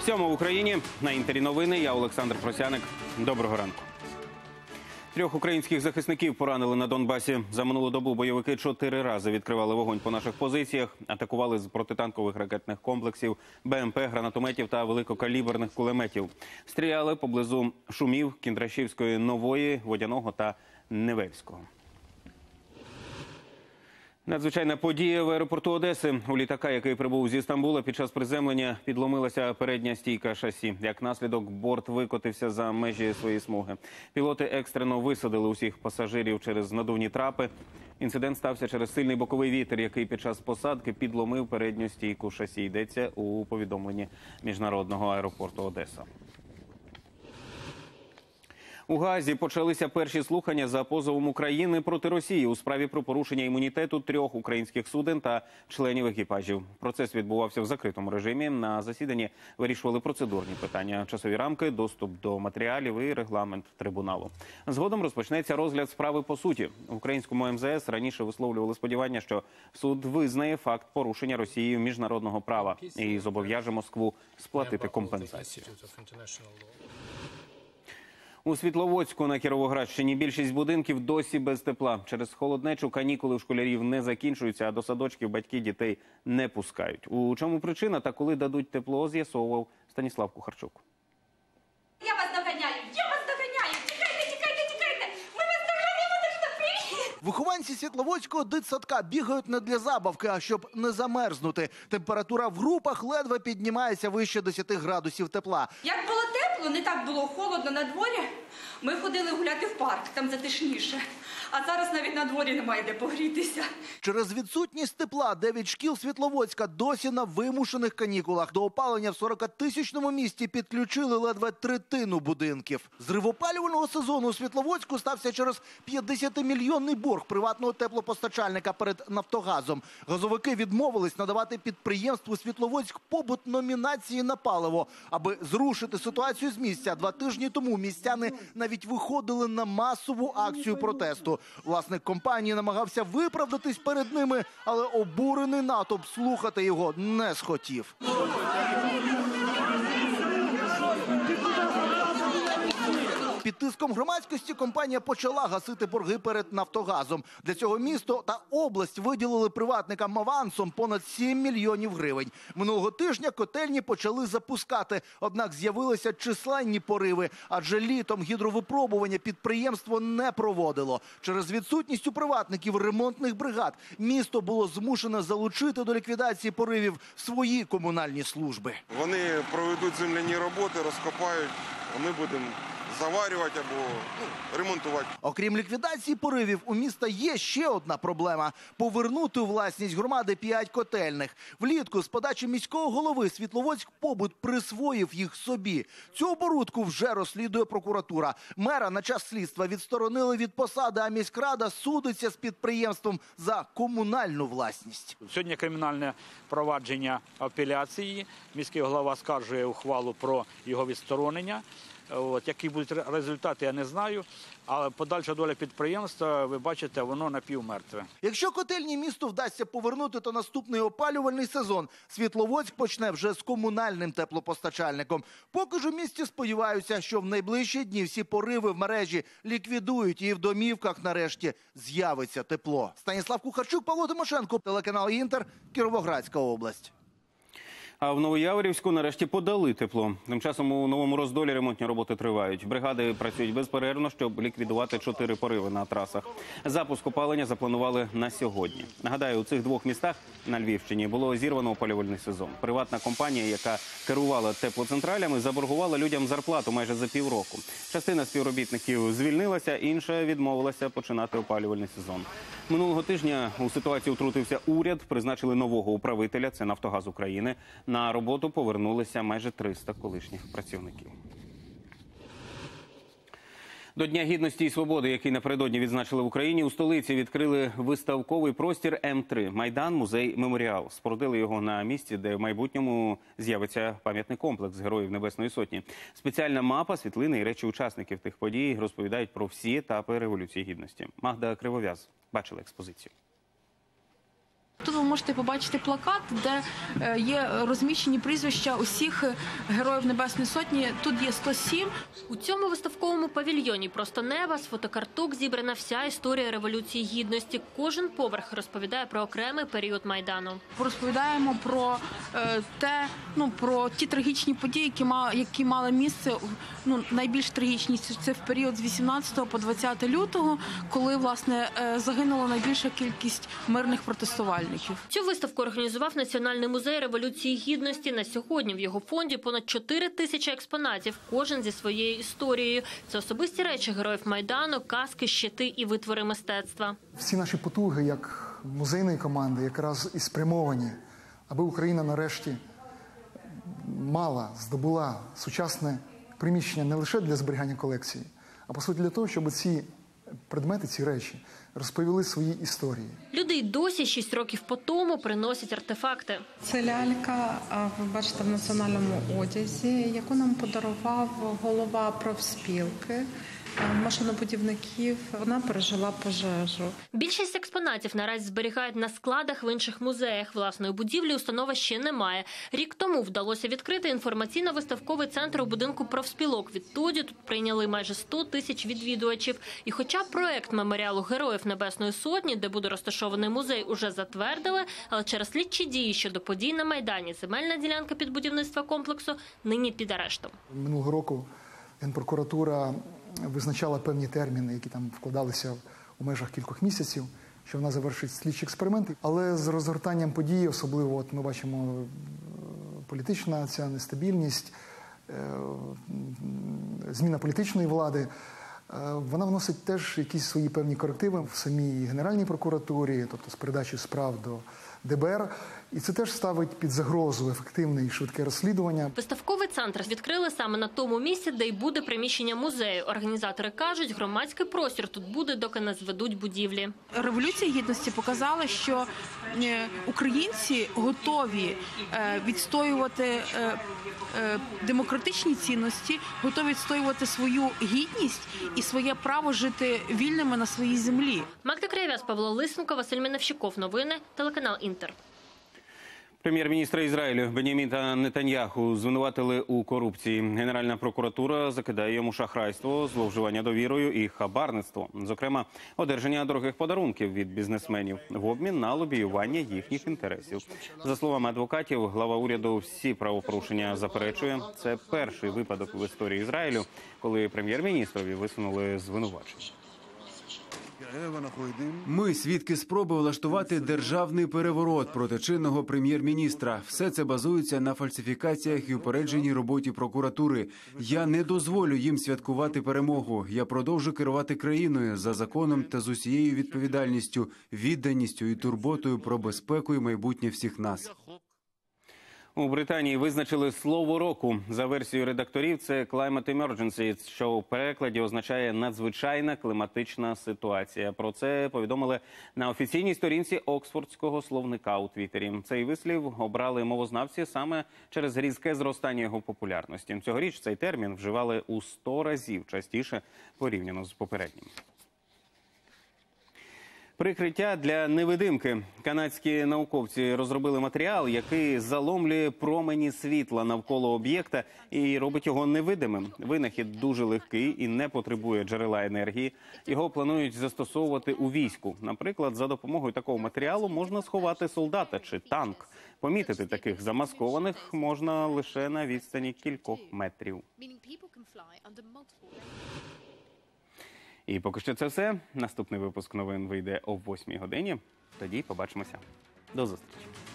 7 в Україні. На Інтері новини. Я Олександр Просяник. Доброго ранку. 3 українських захисників поранили на Донбасі. За минулу добу бойовики 4 рази відкривали вогонь по наших позиціях, атакували з протитанкових ракетних комплексів, БМП, гранатометів та великокаліберних кулеметів. Стріляли поблизу Шумів, Кіндрашівської, Нової, Водяного та Невельського. Надзвичайна подія в аеропорту Одеси. У літака, який прибув зі Стамбула, під час приземлення підломилася передня стійка шасі. Як наслідок, борт викотився за межі своєї смуги. Пілоти екстрено висадили усіх пасажирів через надувні трапи. Інцидент стався через сильний боковий вітер, який під час посадки підломив передню стійку шасі. Йдеться у повідомленні Міжнародного аеропорту Одеса. У Гаазі почалися перші слухання за позовом України проти Росії у справі про порушення імунітету 3 українських суден та членів екіпажів. Процес відбувався в закритому режимі. На засіданні вирішували процедурні питання, часові рамки, доступ до матеріалів і регламент трибуналу. Згодом розпочнеться розгляд справи по суті. В українському МЗС раніше висловлювали сподівання, що суд визнає факт порушення Росією міжнародного права і зобов'яже Москву сплатити компенсацію. У Світловодську на Кіровоградщині більшість будинків досі без тепла. Через холоднечу канікули у школярів не закінчуються, а до садочків батьки дітей не пускають. У чому причина та коли дадуть тепло, з'ясовував Станіслав Кухарчук. Я вас доганяю! Тікайте! Ми вас доганяємо, так що привіт! Вихованці Світловодського дитсадка бігають не для забавки, а щоб не замерзнути. Температура в групах ледве піднімається вище 10 градусів тепла. Як було тепло, не так було холодно на дворі, ми ходили гуляти в парк, там затишніше. А зараз навіть на дворі немає де погрітися. Через відсутність тепла 9 шкіл Світловодська досі на вимушених канікулах. До опалення в 40-тисячному місті підключили ледве третину будинків. Зрив опалювального сезону у Світловодську стався через 50-мільйонний борг приватного теплопостачальника перед «Нафтогазом». Газовики відмовились надавати підприємству «Світловодськ побут» номінації на паливо. Аби зрушити ситуацію з місця, 2 тижні тому містяни навіть виходили на масову акцію протесту. Власник компанії намагався виправдатись перед ними, але обурений натовп слухати його не схотів. Під тиском громадськості компанія почала гасити борги перед «Нафтогазом». Для цього місто та область виділили приватникам авансом понад 7 мільйонів гривень. Минулого тижня котельні почали запускати, однак з'явилися численні пориви, адже літом гідровипробування підприємство не проводило. Через відсутність у приватників ремонтних бригад місто було змушене залучити до ліквідації поривів свої комунальні служби. Вони проведуть земляні роботи, розкопають, а ми будемо заварювати або ремонтувати. Окрім ліквідації поривів, у міста є ще одна проблема – повернути у власність громади 5 котельних. Влітку з подачі міського голови Світловодськ побут присвоїв їх собі. Цю оборудку вже розслідує прокуратура. Мера на час слідства відсторонили від посади, а міськрада судиться з підприємством за комунальну власність. Сьогодні кримінальне провадження апеляції. Міський голова оскаржує ухвалу про його відсторонення. Які будуть результати, я не знаю. Але подальша доля підприємства, ви бачите, воно напівмертве. Якщо котельні місту вдасться повернути, то наступний опалювальний сезон Світловодськ почне вже з комунальним теплопостачальником. Поки ж у місті сподіваються, що в найближчі дні всі пориви в мережі ліквідують і в домівках нарешті з'явиться тепло. Станіслав Кухарчук, Павло Тимошенко, телеканал «Інтер», Кіровоградська область. А в Новояворівську нарешті подали тепло. Тим часом у Новому Роздолі ремонтні роботи тривають. Бригади працюють безперервно, щоб ліквідувати 4 пориви на трасах. Запуск опалення запланували на сьогодні. Нагадаю, у цих 2 містах на Львівщині було зірвано опалювальний сезон. Приватна компанія, яка керувала теплоцентралями, заборгувала людям зарплату майже за півроку. Частина співробітників звільнилася, інша відмовилася починати опалювальний сезон. Минулого тижня у ситуацію втрутився уряд, призначили нового управителя, це «Нафтогаз України». На роботу повернулися майже 300 колишніх працівників. До Дня Гідності і Свободи, який напередодні відзначили в Україні, у столиці відкрили виставковий простір М3 – Майдан, музей, меморіал. Спорудили його на місці, де в майбутньому з'явиться пам'ятний комплекс Героїв Небесної Сотні. Спеціальна мапа, світлини і речі учасників тих подій розповідають про всі етапи Революції Гідності. Магда Кривов'яз бачила експозицію. Тут ви можете побачити плакат, де є розміщені прізвища усіх героїв Небесної Сотні. Тут є 107. У цьому виставковому павільйоні просто неба з фотокарток зібрана вся історія Революції Гідності. Кожен поверх розповідає про окремий період Майдану. Розповідаємо про про ті трагічні події, які мали місце. Найбільш трагічні – це в період з 18 по 20 лютого, коли, власне, загинула найбільша кількість мирних протестувальників. Цю виставку організував Національний музей Революції Гідності. На сьогодні в його фонді понад 4 тисячі експонатів, кожен зі своєю історією. Це особисті речі героїв Майдану, каски, щити і витвори мистецтва. Всі наші потуги, як музейної команди, якраз і спрямовані, аби Україна нарешті здобула сучасне приміщення не лише для зберігання колекції, а по суті для того, щоб ці предмети, ці речі розповіли свої історії. Люди й досі 6 років по тому приносять артефакти. Це лялька, ви бачите, в національному одязі, яку нам подарував голова профспілки машинобудівників. Вона пережила пожежу. Більшість експонатів наразі зберігають на складах в інших музеях. Власної будівлі установа ще немає. Рік тому вдалося відкрити інформаційно-виставковий центр у будинку профспілок. Відтоді тут прийняли майже 100 тисяч відвідувачів. І хоча проект меморіалу Героїв Небесної Сотні, де буде розташований музей, уже затвердили, але через слідчі дії щодо подій на Майдані земельна ділянка під будівництво комплексу нині під арештом. Минулого року Генпрокуратура визначала певні терміни, які там вкладалися у межах кількох місяців, що вона завершить слідчі експерименти. Але з розгортанням подій, особливо ми бачимо політична ця нестабільність, зміна політичної влади, вона вносить теж якісь свої певні корективи в самій Генеральній прокуратурі, тобто з передачі справ до ДБР. І це теж ставить під загрозу ефективне і швидке розслідування. Виставковий центр відкрили саме на тому місці, де й буде приміщення музею. Організатори кажуть, громадський простір тут буде, доки не зведуть будівлі. Революція Гідності показала, що українці готові відстоювати демократичні цінності, готові відстоювати свою гідність і своє право жити вільними на своїй землі. Магда Краєв'яз, Павло Лисенко, Василь Меневщиков. Новини, телеканал Інтер. Прем'єр-міністра Ізраїлю Беняміна Нетаньяху звинуватили у корупції. Генеральна прокуратура закидає йому шахрайство, зловживання довірою і хабарництво. Зокрема, одержання дорогих подарунків від бізнесменів в обмін на лобіювання їхніх інтересів. За словами адвокатів, глава уряду всі правопорушення заперечує. Це перший випадок в історії Ізраїлю, коли прем'єр-міністрові висунули звинувачення. Ми свідки спроби влаштувати державний переворот проти чинного прем'єр-міністра. Все це базується на фальсифікаціях і упередженій роботі прокуратури. Я не дозволю їм святкувати перемогу. Я продовжу керувати країною за законом та з усією відповідальністю, відданістю і турботою про безпеку і майбутнє всіх нас. У Британії визначили слово року. За версією редакторів, це «climate emergency», що у перекладі означає «надзвичайна кліматична ситуація». Про це повідомили на офіційній сторінці Оксфордського словника у Твіттері. Цей вислів обрали мовознавці саме через різке зростання його популярності. Цьогоріч цей термін вживали у 100 разів частіше порівняно з попереднім. Прикриття для невидимки. Канадські науковці розробили матеріал, який заломлює промені світла навколо об'єкта і робить його невидимим. Винахід дуже легкий і не потребує джерела енергії. Його планують застосовувати у війську. Наприклад, за допомогою такого матеріалу можна сховати солдата чи танк. Помітити таких замаскованих можна лише на відстані кількох метрів. І поки що це все. Наступний випуск новин вийде о 8 годині. Тоді побачимося. До зустрічі.